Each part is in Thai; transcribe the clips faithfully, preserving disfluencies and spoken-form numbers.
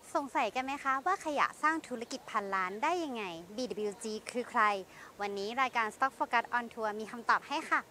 สงสัยกันไหมคะว่าขยะสร้างธุรกิจพันล้านได้ยังไง บี ดับเบิลยู จี คือใคร วันนี้รายการ Stock Focus on Tour มีคำตอบให้ค่ะ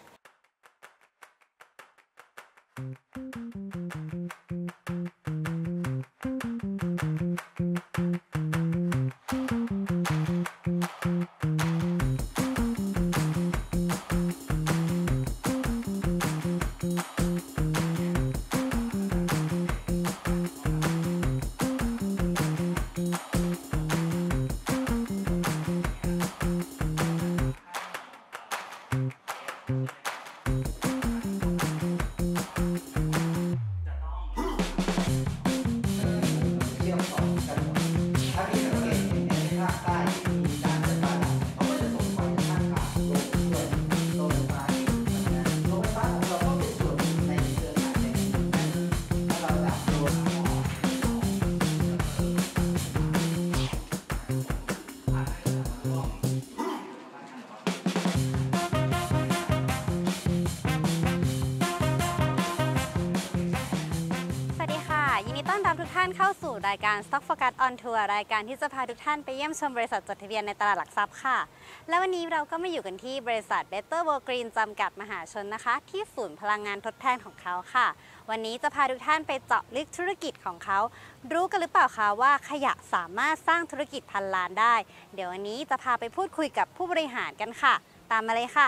สวัสดีค่ะยินดีต้อนรับทุกท่านเข้าสู่รายการ Stock Focus on Tour รายการที่จะพาทุกท่านไปเยี่ยมชมบริษัทจดทะเบียนในตลาดหลักทรัพย์ค่ะและวันนี้เราก็มาอยู่กันที่บริษัท Better World Green จำกัดมหาชนนะคะที่ศูนย์พลังงานทดแทนของเขาค่ะวันนี้จะพาทุกท่านไปเจาะลึกธุรกิจของเขารู้กันหรือเปล่าคะว่าขยะสามารถสร้างธุรกิจพันล้านได้เดี๋ยววันนี้จะพาไปพูดคุยกับผู้บริหารกันค่ะตามมาเลยค่ะ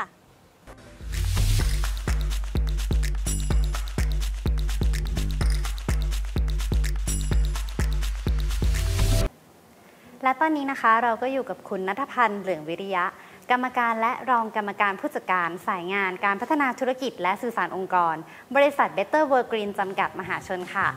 และตอนนี้นะคะเราก็อยู่กับคุณณัฐพันธ์เหลืองวิริยะกรรมการและรองกรรมการผู้จัดการฝ่ายงานการพัฒนาธุรกิจและสื่อสารองค์กรบริษัท Better World Green จำกัดมหาชนค่ะ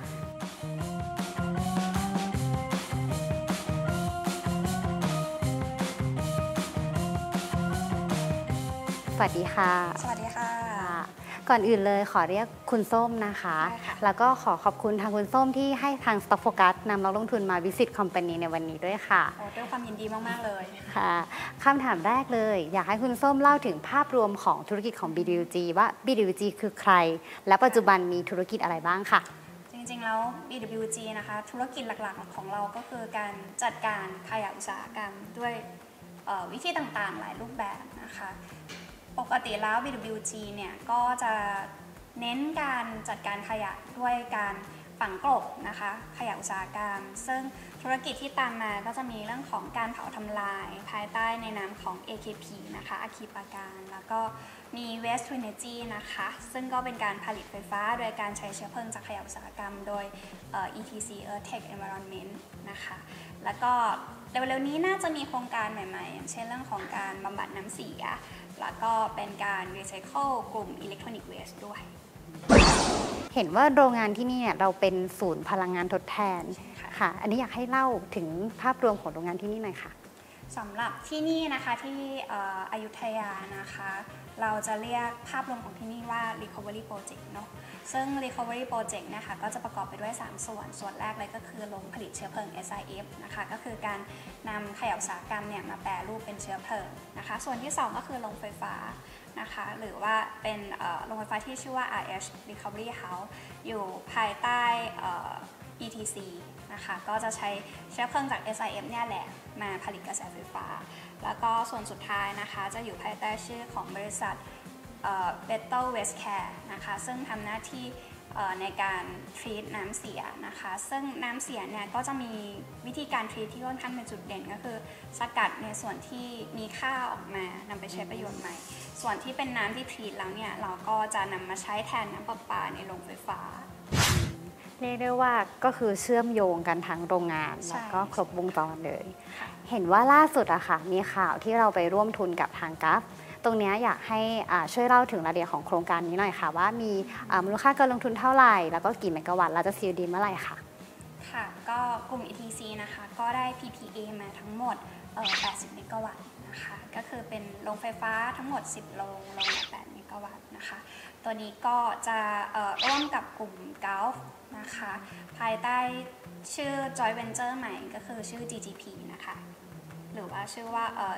สวัสดีค่ะสวัสดีค่ะก่อนอื่นเลยขอเรียกคุณส้มนะคะแล้วก็ขอขอบคุณทางคุณส้มที่ให้ทาง Stock Focus นำนักลงทุนมา Visit Company ในวันนี้ด้วยค่ะโอ้ด้วยความยินดีมากๆเลยค่ะคำถามแรกเลยอยากให้คุณส้มเล่าถึงภาพรวมของธุรกิจของ บี ดับเบิลยู จี ว่า บี ดับเบิลยู จี คือใครและปัจจุบันมีธุรกิจอะไรบ้างค่ะจริงๆแล้ว บี ดับเบิลยู จี นะคะธุรกิจหลักๆของเราก็คือการจัดการขยะอุตสาหกรรมด้วยวิธีต่างๆหลายรูปแบบนะคะปกติแล้ว บี ดับเบิลยู จี เนี่ยก็จะเน้นการจัดการขยะด้วยการฝังกลบนะคะขยะอุตสาหกรรมซึ่งธุรกิจที่ตามมาก็จะมีเรื่องของการเผาทำลายภายใต้ในนามของ เอ เค พี นะคะอาคีปาการแล้วก็มี Waste to Energy นะคะซึ่งก็เป็นการผลิตไฟฟ้าโดยการใช้เชื้อเพลิงจากขยะอุตสาหกรรมโดย อี ที ซี Earth Tech Environment นะคะแล้วก็เร็วๆนี้น่าจะมีโครงการใหม่ๆอย่างเช่นเรื่องของการบำบัดน้ำเสียแล้วก็เป็นการรีไซเคิลกลุ่มอิเล็กทรอนิกส์เวสต์ด้วยเห็นว่าโรงงานที่นี่เนี่ยเราเป็นศูนย์พลังงานทดแทนค่ะอันนี้อยากให้เล่าถึงภาพรวมของโรงงานที่นี่หน่อยค่ะสำหรับที่นี่นะคะที่อยุธยานะคะเราจะเรียกภาพรวมของที่นี่ว่า Recovery Project เนาะซึ่ง Recovery Project นะคะก็จะประกอบไปด้วยสามส่วนส่วนแรกเลยก็คือโรงผลิตเชื้อเพลิง เอส ไอ เอฟ นะคะก็คือการนำขยะอุตสาหกรรมเนี่ยมาแปรรูปเป็นเชื้อเพลิงนะคะส่วนที่สองก็คือโรงไฟฟ้านะคะหรือว่าเป็นโรงไฟฟ้าที่ชื่อว่า อาร์ เอช Recovery House อยู่ภายใต้ อี ที ซี นะคะก็จะใช้เชื้อเพลิงจาก เอส ไอ เอฟ เนี่ยแหละมาผลิตกระแสไฟฟ้าแล้วก็ส่วนสุดท้ายนะคะจะอยู่ภายใต้ชื่อของบริษัท Better Waste Care นะคะซึ่งทำหน้าที่ในการทรีตน้ำเสียนะคะซึ่งน้ำเสียเนี่ยก็จะมีวิธีการทรีตที่ค่อนข้างเป็นจุดเด่นก็คือสกัดในส่วนที่มีค่าออกมานำไปใช้ประโยชน์ใหม่ส่วนที่เป็นน้ำที่ทรีตแล้วเนี่ยเราก็จะนำมาใช้แทนน้ำประปาในโรงไฟฟ้าเรียกได้ว่าก็คือเชื่อมโยงกันทั้งโรงงานแล้วก็ครบวงจรเลยเห็นว่าล่าสุดอะค่ะมีข่าวที่เราไปร่วมทุนกับทางกัฟตรงนี้อยากให้ช่วยเล่าถึงรายละเอียดของโครงการนี้หน่อยค่ะว่ามีมูลค่าการลงทุนเท่าไหร่แล้วก็กี่เมกะวัตต์เราจะ ซี โอ ดี เมื่อไหร่ค่ะค่ะก็กลุ่ม อี ที ซี นะคะก็ได้ พี พี เอ มาทั้งหมดแปดสิบเมกะวัตต์นะคะก็คือเป็นโรงไฟฟ้าทั้งหมดสิบโรงโรงละแปดเมกะวัตต์นะคะตัวนี้ก็จะร่วมกับกลุ่ม Gulf นะคะภายใต้ชื่อ Joint Venture ใหม่ก็คือชื่อ จี จี พี นะคะหรือว่าชื่อว่า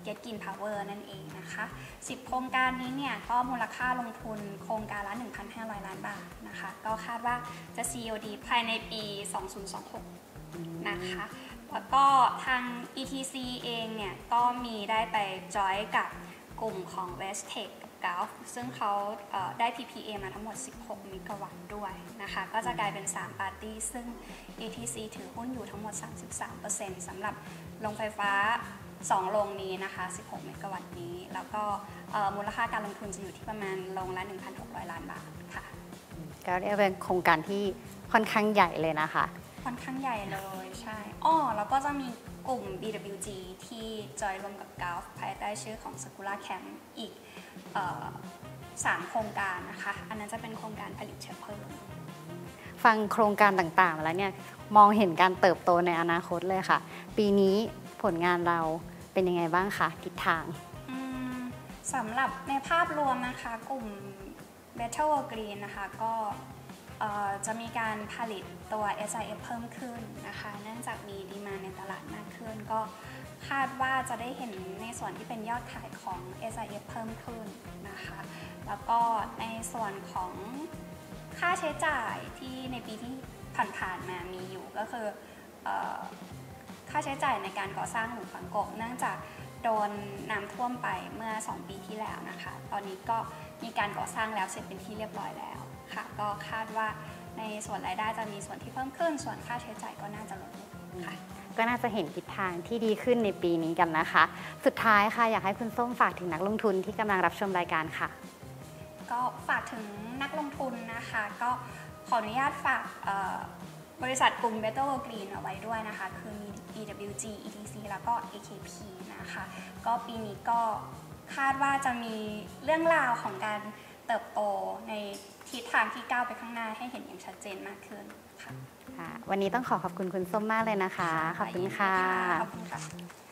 Get Green Power นั่นเองนะคะสิบโครงการนี้เนี่ยก็มูลค่าลงทุนโครงการละ หนึ่งพันห้าร้อย ล้านบาทนะคะก็คาดว่าจะ ซี โอ ดี ภายในปี สองพันยี่สิบหก นะคะแล้วก็ทาง อี ที ซี เองเนี่ยก็มีได้ไปจอยกับกลุ่มของ Westtech กับ Gulf ซึ่งเขาเอ่อได้ พี พี เอ มาทั้งหมด สิบหก เมกะวัตต์ด้วยนะคะก็จะกลายเป็น สาม ปาร์ตี้ซึ่ง อี ที ซี ถือหุ้นอยู่ทั้งหมด สามสิบสามเปอร์เซ็นต์ สำหรับโรงไฟฟ้าสองโรงนี้นะคะ สิบหก เมกะวัตต์นี้แล้วก็มูลค่าการลงทุนจะอยู่ที่ประมาณโรงละ หนึ่งพันหกร้อย ล้านบาทค่ะก็เรียกเป็นโครงการที่ค่อนข้างใหญ่เลยนะคะค่อนข้างใหญ่เลยใช่อ้อแล้วก็จะมีกลุ่ม บี ดับเบิลยู จี ที่จอยรวมกับ Gulf ภายใต้ชื่อของ Sakura Camp อีกสามโครงการนะคะอันนั้นจะเป็นโครงการผลิตเชื้อเพลิงฟังโครงการต่างๆแล้วเนี่ยมองเห็นการเติบโตในอนาคตเลยค่ะปีนี้ผลงานเราเป็นยังไงบ้างคะทิศทางสำหรับในภาพรวมนะคะกลุ่ม Better World Green นะคะก็จะมีการผลิตตัว เอส ไอ เอฟ เพิ่มขึ้นนะคะเนื่องจากมีดีมาในตลาดมากขึ้นก็คาดว่าจะได้เห็นในส่วนที่เป็นยอดขายของ เอส ไอ เอฟ เพิ่มขึ้นนะคะแล้วก็ในส่วนของค่าใช้จ่ายที่ในปีที่ผ่านๆมามีอยู่ก็คือค่าใช้จ่ายในการก่อสร้างหลุมฝังกบเนื่องจากโดนน้ำท่วมไปเมื่อสองปีที่แล้วนะคะตอนนี้ก็มีการก่อสร้างแล้วเสร็จเป็นที่เรียบร้อยแล้วค่ะก็คาดว่าในส่วนรายได้จะมีส่วนที่เพิ่มขึ้นส่วนค่าใช้จ่ายก็น่าจะลดลงค่ะก็น่าจะเห็นทิศทางที่ดีขึ้นในปีนี้กันนะคะสุดท้ายค่ะอยากให้คุณส้มฝากถึงนักลงทุนที่กำลังรับชมรายการค่ะก็ฝากถึงนักลงทุนนะคะก็ขออนุญาตฝากบริษัทกลุ่ม Better World Green เอาไว้ด้วยนะคะคือมี อี ดับเบิลยู จี อี ที ซี แล้วก็ เอ เค พี นะคะก็ปีนี้ก็คาดว่าจะมีเรื่องราวของการเติบโตในทิศทางที่ก้าวไปข้างหน้าให้เห็นอย่างชัดเจนมากขึ้นค่ะวันนี้ต้องขอขอบคุณคุณส้มมากเลยนะคะขอบคุณค่ะขอบคุณค่ะ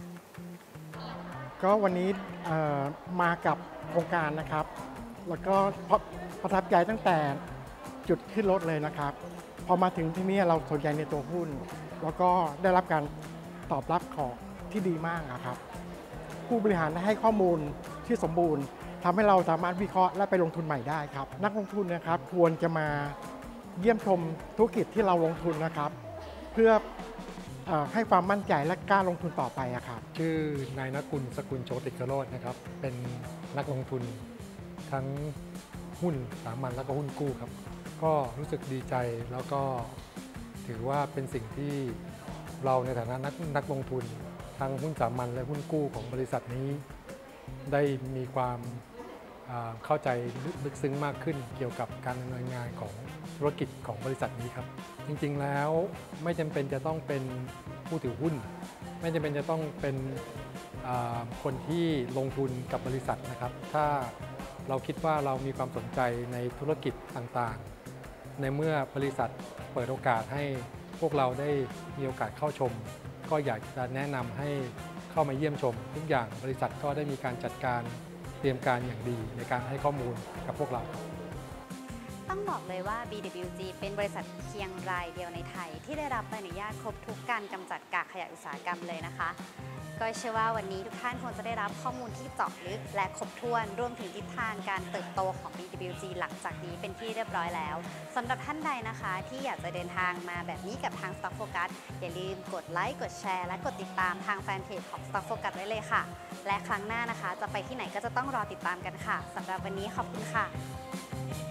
ก็วันนี้มากับโครงการนะครับแล้วก็ประทับใจตั้งแต่จุดขึ้นรถเลยนะครับพอมาถึงที่นี่เราสนใจในตัวหุ้นแล้วก็ได้รับการตอบรับของที่ดีมากนะครับผู้บริหารได้ให้ข้อมูลที่สมบูรณ์ทำให้เราสามารถวิเคราะห์และไปลงทุนใหม่ได้ครับนักลงทุนนะครับควรจะมาเยี่ยมชมธุรกิจที่เราลงทุนนะครับเพื่อให้ความมั่นใจและกล้าลงทุนต่อไปครับชื่อนายณกุลสกุลโชติกโรจน์นะครับเป็นนักลงทุนทั้งหุ้นสามัญแล้วก็หุ้นกู้ครับก็รู้สึกดีใจแล้วก็ถือว่าเป็นสิ่งที่เราในฐานะนักนักลงทุนทั้งหุ้นสามัญและหุ้นกู้ของบริษัทนี้ได้มีความเข้าใจลึกซึ้งมากขึ้นเกี่ยวกับการดำเนินงานของธุรกิจของบริษัทนี้ครับจริงๆแล้วไม่จำเป็นจะต้องเป็นผู้ถือหุ้นไม่จำเป็นจะต้องเป็นคนที่ลงทุนกับบริษัทนะครับถ้าเราคิดว่าเรามีความสนใจในธุรกิจต่างๆในเมื่อบริษัทเปิดโอกาสให้พวกเราได้มีโอกาสเข้าชมก็อยากจะแนะนำให้เข้ามาเยี่ยมชมทุกอย่างบริษัทก็ได้มีการจัดการเตรียมการอย่างดีในการให้ข้อมูลกับพวกเราต้องบอกเลยว่า บี ดับเบิลยู จี เป็นบริษัทเพียงรายเดียวในไทยที่ได้รับใบอนุญาตครบทุกการกำจัดกากขยะอุตสาหกรรมเลยนะคะก็เชื่อว่าวันนี้ทุกท่านคงจะได้รับข้อมูลที่เจาะลึกและครบถ้วนรวมถึงทิศทางการเติบโตของ บี ดับเบิลยู จี หลังจากนี้เป็นที่เรียบร้อยแล้วสำหรับท่านใดนะคะที่อยากจะเดินทางมาแบบนี้กับทาง Stock Focus อย่าลืมกดไลค์กดแชร์และกดติดตามทางแฟนเพจของ Stock Focus ไว้เลยค่ะและครั้งหน้านะคะจะไปที่ไหนก็จะต้องรอติดตามกันค่ะสำหรับวันนี้ขอบคุณค่ะ